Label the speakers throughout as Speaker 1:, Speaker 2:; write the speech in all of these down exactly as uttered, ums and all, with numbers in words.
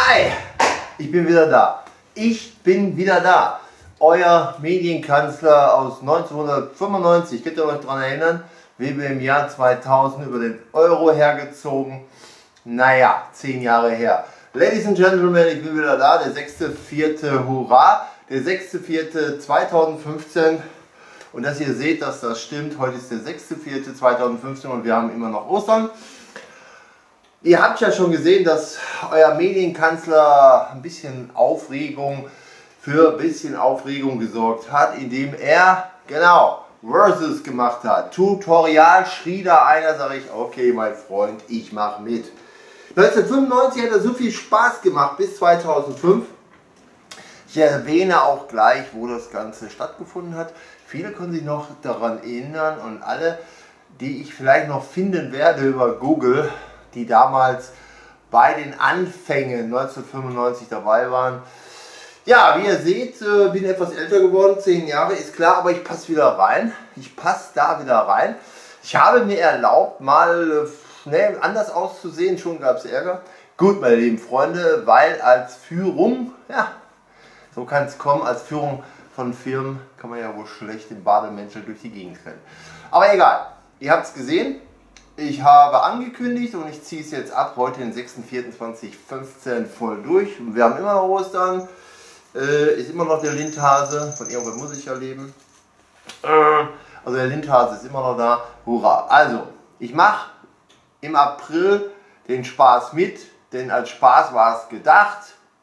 Speaker 1: Hi, ich bin wieder da. Ich bin wieder da. Euer Medienkanzler aus neunzehnhundertfünfundneunzig. Könnt ihr euch daran erinnern? Wie wir im Jahr zweitausend über den Euro hergezogen. Naja, zehn Jahre her. Ladies and Gentlemen, ich bin wieder da. Der sechste vierte Hurra. Der sechste vierte zweitausendfünfzehn. Und dass ihr seht, dass das stimmt. Heute ist der sechste vierte zweitausendfünfzehn und wir haben immer noch Ostern. Ihr habt ja schon gesehen, dass euer Medienkanzler ein bisschen Aufregung für ein bisschen Aufregung gesorgt hat, indem er, genau, Versus gemacht hat. Tutorial, schrie da einer, sage ich, okay, mein Freund, ich mache mit. neunzehnhundertfünfundneunzig hat er so viel Spaß gemacht bis zweitausendfünf. Ich erwähne auch gleich, wo das Ganze stattgefunden hat. Viele können sich noch daran erinnern und alle, die ich vielleicht noch finden werde über Google, die damals bei den Anfängen neunzehnhundertfünfundneunzig dabei waren. Ja, wie ihr seht, bin etwas älter geworden, zehn Jahre, ist klar, aber ich passe wieder rein. Ich passe da wieder rein. Ich habe mir erlaubt, mal ne, anders auszusehen, schon gab es Ärger. Gut, meine lieben Freunde, weil als Führung, ja, so kann es kommen, als Führung von Firmen kann man ja wohl schlecht den Bademantel durch die Gegend rennen. Aber egal, ihr habt es gesehen. Ich habe angekündigt und ich ziehe es jetzt ab, heute den sechsten vierten zweitausendfünfzehn voll durch. Wir haben immer noch Ostern, äh, ist immer noch der Lindhase, von irgendwann muss ich ja leben. Äh, also der Lindhase ist immer noch da, hurra. Also, ich mache im April den Spaß mit, denn als Spaß war es gedacht.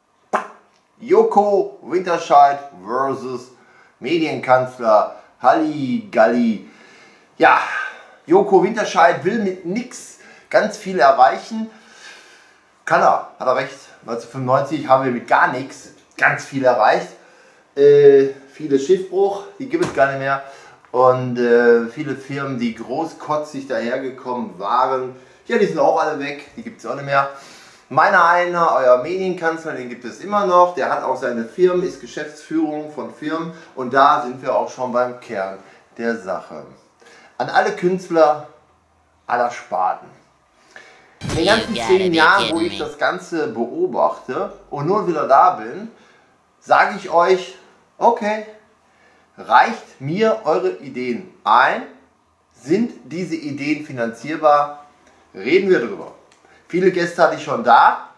Speaker 1: Joko Winterscheid versus Medienkanzler Halligalli. Ja, Joko Winterscheid will mit nix ganz viel erreichen. Kann er, hat er recht. neunzehnhundertfünfundneunzig haben wir mit gar nichts ganz viel erreicht. Äh, viele Schiffbruch, die gibt es gar nicht mehr. Und äh, viele Firmen, die großkotzig dahergekommen waren, ja, die sind auch alle weg. Die gibt es auch nicht mehr. Meiner einer, euer Medienkanzler, den gibt es immer noch. Der hat auch seine Firmen, ist Geschäftsführung von Firmen. Und da sind wir auch schon beim Kern der Sache. An alle Künstler aller Sparten. In den ganzen zehn Jahren, wo ich das Ganze beobachte und nur wieder da bin, sage ich euch, okay, reicht mir eure Ideen ein? Sind diese Ideen finanzierbar? Reden wir drüber. Viele Gäste hatte ich schon da.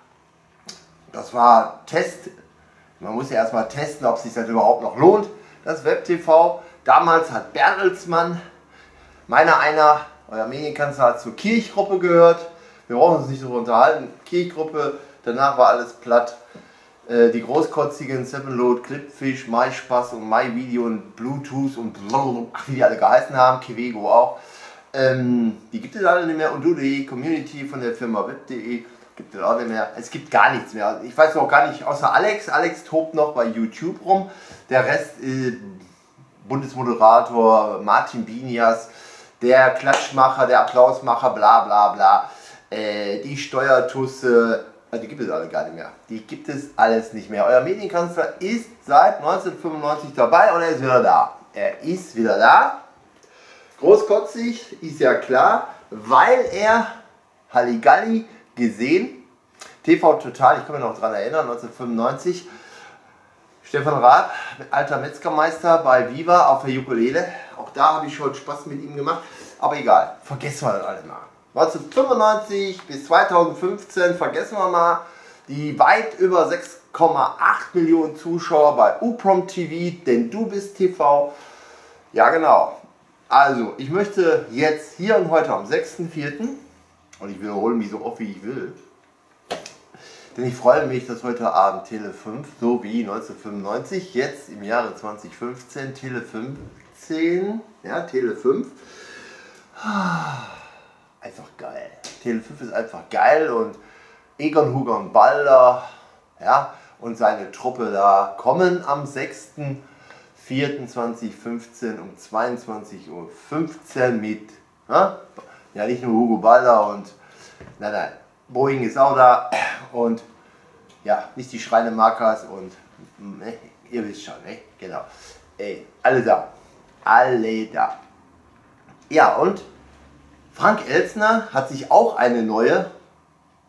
Speaker 1: Das war Test. Man muss ja erstmal testen, ob es sich das überhaupt noch lohnt, das Web T V. Damals hat Bertelsmann, meiner einer, euer Medienkanzler, hat zur Kirchgruppe gehört. Wir brauchen uns nicht so unterhalten. Kirchgruppe, danach war alles platt. Äh, die großkotzigen Sevenload, Clipfish, MySpaß und MyVideo und Bluetooth und ach, wie die alle geheißen haben, Kivego auch. Ähm, die gibt es alle nicht mehr. Und du punkt de, Community von der Firma web punkt de, gibt es auch nicht mehr. Es gibt gar nichts mehr. Ich weiß auch gar nicht, außer Alex. Alex tobt noch bei YouTube rum. Der Rest, äh, Bundesmoderator Martin Binias, der Klatschmacher, der Applausmacher, bla bla bla, äh, die Steuertusse, die gibt es alle gar nicht mehr. Die gibt es alles nicht mehr. Euer Medienkanzler ist seit neunzehnhundertfünfundneunzig dabei und er ist wieder da. Er ist wieder da. Großkotzig, ist ja klar, weil er Halligalli gesehen, T V Total, ich kann mich noch daran erinnern, neunzehnhundertfünfundneunzig, Stefan Raab, alter Metzgermeister bei Viva auf der Ukulele. Auch da habe ich schon Spaß mit ihm gemacht. Aber egal, vergessen wir das alle mal. neunzehnhundertfünfundneunzig bis zweitausendfünfzehn, vergessen wir mal die weit über sechs Komma acht Millionen Zuschauer bei U P R O M T V, denn du bist T V. Ja genau. Also, ich möchte jetzt hier und heute am sechsten vierten und ich wiederhole mich so oft wie ich will, denn ich freue mich, dass heute Abend Tele fünf, so wie neunzehnhundertfünfundneunzig, jetzt im Jahre zweitausendfünfzehn, Tele fünfzehn, ja, Tele fünf, einfach geil. Tele fünf ist einfach geil und Egon Hugon Balder, ja, und seine Truppe da kommen am sechsten vierten zweitausendfünfzehn um zweiundzwanzig Uhr fünfzehn mit, ja, ja nicht nur Hugo Balder und, nein, nein, Boeing ist auch da und ja, nicht die Schreinemarkers und ne, ihr wisst schon, ne? Genau. Ey, alle da. Alle da. Ja, und Frank Elstner hat sich auch eine neue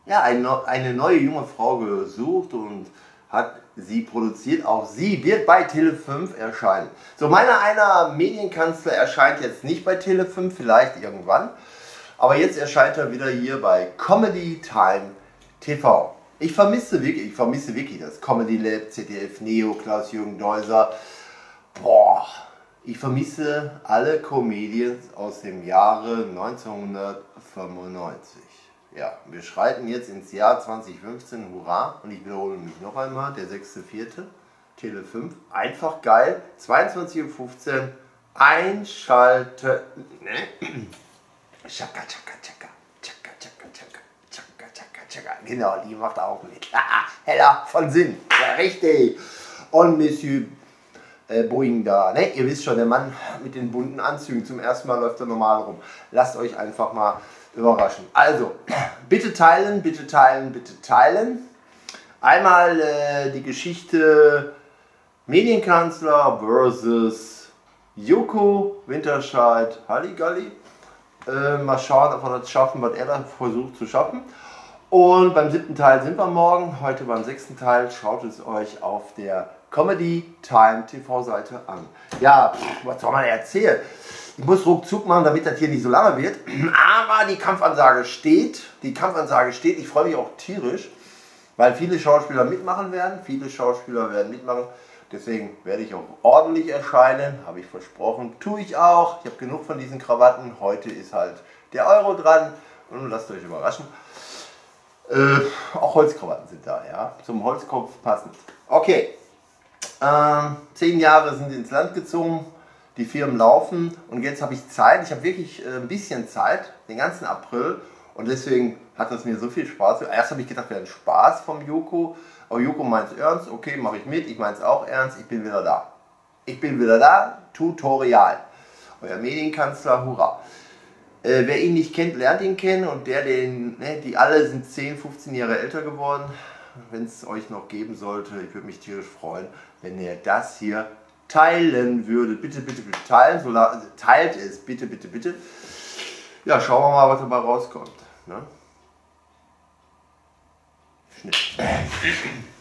Speaker 1: ja, eine, eine neue junge Frau gesucht und hat sie produziert. Auch sie wird bei Tele fünf erscheinen. So, meiner einer Medienkanzler erscheint jetzt nicht bei Tele fünf, vielleicht irgendwann. Aber jetzt erscheint er wieder hier bei Comedy Time T V. Ich vermisse wirklich, ich vermisse wirklich das Comedy Lab, Z D F Neo, Klaus-Jürgen Deuser. Boah, ich vermisse alle Comedians aus dem Jahre neunzehnhundertfünfundneunzig. Ja, wir schreiten jetzt ins Jahr zweitausendfünfzehn, hurra, und ich wiederhole mich noch einmal, der sechste vierte, Tele fünf, einfach geil, zweiundzwanzig Uhr fünfzehn, einschalten, ne? Chaka, chaka, chaka, chaka, chaka, chaka, chaka, chaka, chaka, genau, die macht auch mit, Hella von Sinn, ja richtig, und Monsieur äh, Boeing da, ne? Ihr wisst schon, der Mann mit den bunten Anzügen, zum ersten Mal läuft er normal rum, lasst euch einfach mal überraschen. Also, bitte teilen, bitte teilen, bitte teilen. Einmal äh, die Geschichte Medienkanzler versus Joko Winterscheid Halligalli. Äh, mal schauen, ob wir das schaffen, was er da versucht zu schaffen. Und beim siebten Teil sind wir morgen. Heute beim sechsten Teil. Schaut es euch auf der Comedy Time T V-Seite an. Ja, pff, was soll man erzählen? Ich muss ruckzuck machen, damit das hier nicht so lange wird. Aber die Kampfansage steht. Die Kampfansage steht. Ich freue mich auch tierisch, weil viele Schauspieler mitmachen werden. Viele Schauspieler werden mitmachen. Deswegen werde ich auch ordentlich erscheinen. Habe ich versprochen. Tue ich auch. Ich habe genug von diesen Krawatten. Heute ist halt der Euro dran. Und lasst euch überraschen. Äh, auch Holzkrawatten sind da, ja. Zum Holzkopf passend. Okay. Ähm, zehn Jahre sind ins Land gezogen. Die Firmen laufen und jetzt habe ich Zeit, ich habe wirklich äh, ein bisschen Zeit, den ganzen April, und deswegen hat das mir so viel Spaß. Erst habe ich gedacht, wäre ein Spaß vom Joko, aber Joko meint es ernst, okay, mache ich mit, ich meine es auch ernst, ich bin wieder da. Ich bin wieder da, Tutorial. Euer Medienkanzler, hurra. Äh, wer ihn nicht kennt, lernt ihn kennen, und der, den, ne, die alle sind zehn, fünfzehn Jahre älter geworden. Wenn es euch noch geben sollte, ich würde mich tierisch freuen, wenn ihr das hier teilen würdet. Bitte, bitte, bitte teilen. So, teilt es, bitte, bitte, bitte. Ja, schauen wir mal, was dabei rauskommt. Ne? Schnitt.